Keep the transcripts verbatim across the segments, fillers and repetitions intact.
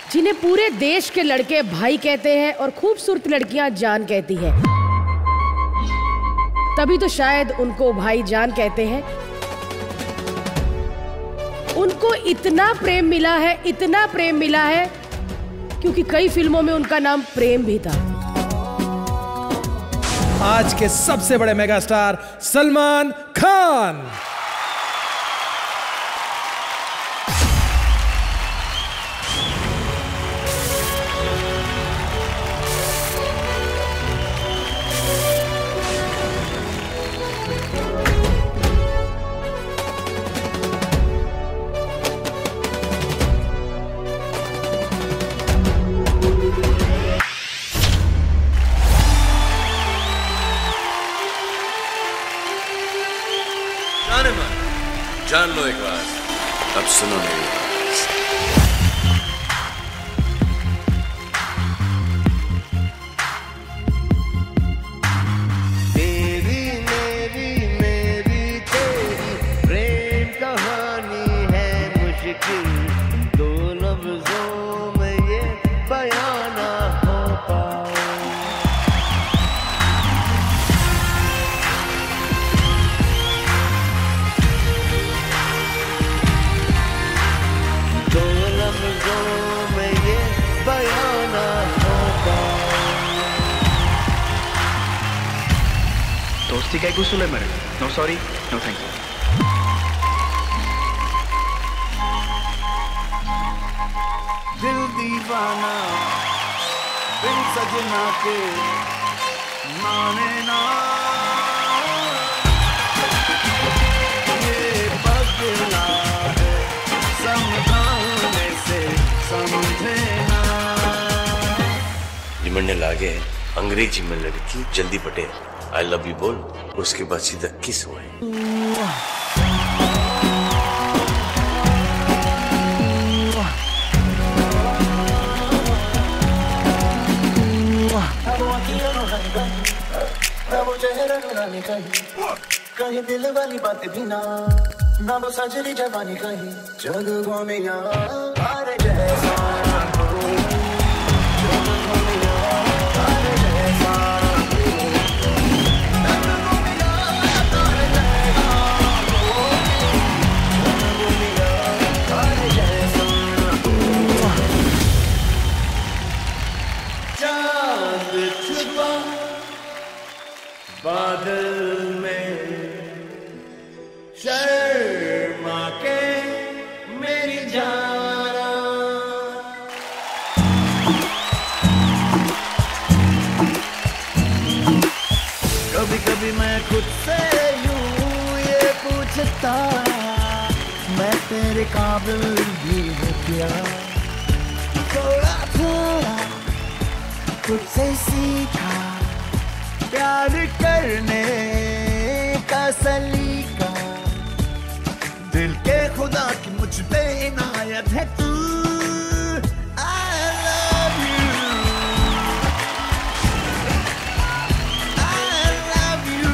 जिन्हें पूरे देश के लड़के भाई कहते हैं और खूबसूरत लड़कियां जान कहती हैं, तभी तो शायद उनको भाई जान कहते हैं। उनको इतना प्रेम मिला है, इतना प्रेम मिला है, क्योंकि कई फिल्मों में उनका नाम प्रेम भी था। आज के सबसे बड़े मेगा स्टार सलमान खान। जान लो एक बात, अब सुनो मेरी बात। तेरी मेरी मेरी तेरी प्रेम कहानी है मुश्किल, दो लफ्जों में ये बयां ना हो पाए। दोस्ती का उसूल है मेरे। No sorry, no thank you. दिल दीवाना बिन सजना के माने ना, ये बदला है समझाने से समझे ना। निमंडे लागे अंग्रेजी में लड़की जल्दी पटे आई लव यू बोल, उसके बाद सीधा किस हुए। कहीं दिल वाली बात भी ना ना वो सजरी जवानी कहीं जग घूमे यार जैसा बादल में शर्मा के मेरी जाना। कभी कभी मैं खुद से यूं ये पूछता, मैं तेरे काबिल भी हूँ क्या? थोड़ा थोड़ा खुद से सीखा प्यार करने का सलीका, दिल के खुदा की मुझ पे इनायत है तू। I love you, I love you,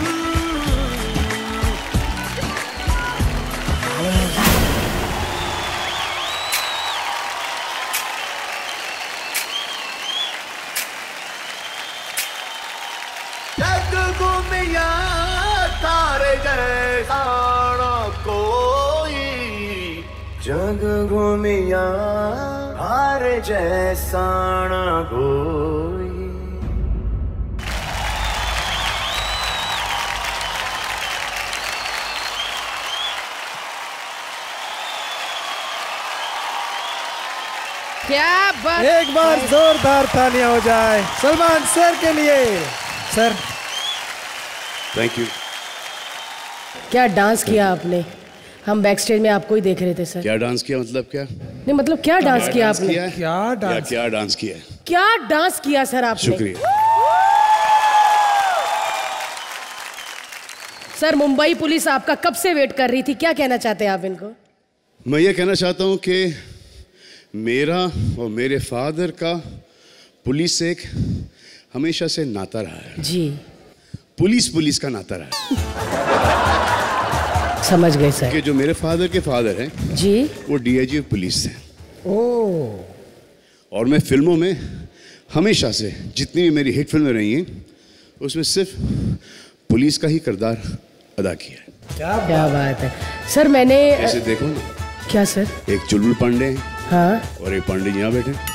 I love you। जग घूमिया तारे जैसा ना कोई, जग घूमिया तारे जैसा ना कोई। क्या बात। एक बार जोरदार तालियां हो जाए सलमान सर के लिए। Sir thank you. क्या डांस किया आपने, हम बैक स्टेज में आपको ही देख रहे थे सर। क्या डांस किया मतलब क्या? नहीं मतलब क्या डांस किया आपने? क्या डांस क्या डांस किया? क्या डांस किया सर आपने? शुक्रिया सर। मुंबई पुलिस आपका कब से वेट कर रही थी, क्या कहना चाहते हैं आप इनको? मैं ये कहना चाहता हूँ कि मेरा और मेरे फादर का पुलिस से एक हमेशा से नाता रहा है जी। पुलिस पुलिस का नाता रहा है। समझ गए सर। कि जो मेरे फादर के फादर हैं जी, वो डीआईजी पुलिस हैं। ओह। और मैं फिल्मों में हमेशा से जितनी भी मेरी हिट फिल्में रही हैं उसमें सिर्फ पुलिस का ही किरदार अदा किया है। क्या क्या बात है सर। मैंने ऐसे देखो ना, क्या सर? एक चुलबुल पांडे हैं हाँ, और एक पांडे यहाँ बैठे हैं।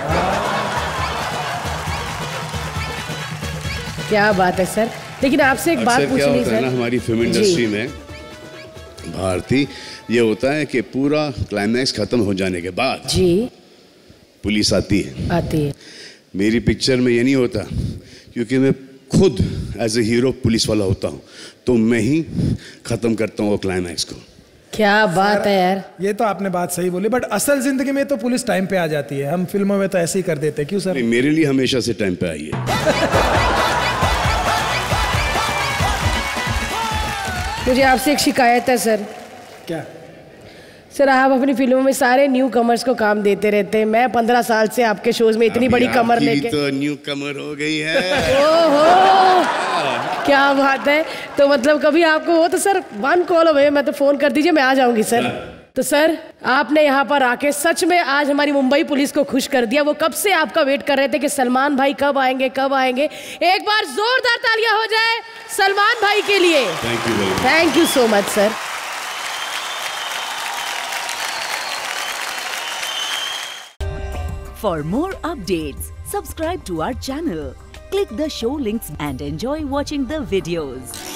क्या बात है सर। लेकिन आपसे एक बात अक्सर क्या पूछनी होता है ना सर। हमारी फिल्म इंडस्ट्री में भारती, ये होता है कि पूरा क्लाइमैक्स खत्म हो जाने के बाद जी पुलिस आती है। आती है। मेरी पिक्चर में ये नहीं होता, क्योंकि मैं खुद एज ए हीरो पुलिस वाला होता हूँ, तो मैं ही खत्म करता हूँ वो क्लाइमैक्स को। क्या बात है यार। ये तो आपने बात सही बोली, बट असल जिंदगी में तो पुलिस टाइम पे आ जाती है, हम फिल्मों में तो ऐसे ही कर देते हैं। क्यों सर? नहीं, मेरे लिए हमेशा से टाइम पे आई है। मुझे आपसे एक शिकायत है सर। क्या? सर आप अपनी फिल्मों में सारे न्यू कमर्स को काम देते रहते हैं। मैं पंद्रह साल से आपके शोज में इतनी बड़ी कमर आपकी लेके तो न्यू कमर हो गई है। ओहो क्या बात है। तो मतलब कभी आपको हो तो सर वन कॉल हो, मैं तो फोन कर दीजिए, मैं आ जाऊंगी सर। तो सर आपने यहाँ पर आके सच में आज हमारी मुंबई पुलिस को खुश कर दिया। वो कब से आपका वेट कर रहे थे कि सलमान भाई कब आएंगे कब आएंगे। एक बार जोरदार तालियां हो जाए सलमान भाई के लिए। Thank you very much. Thank you so much sir. For more updates, subscribe to our channel, click the show links and enjoy watching the videos.